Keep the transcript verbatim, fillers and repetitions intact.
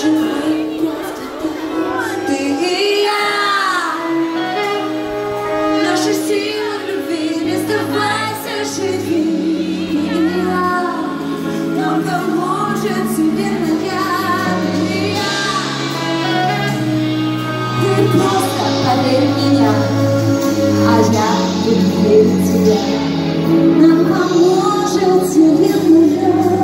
живой просто так. Ты и я, наша сила в любви, не сдавайся, живи. Ты и я, но поможет тебе нога. Ты и я, ты просто поверь в меня, а я буду верить в тебя.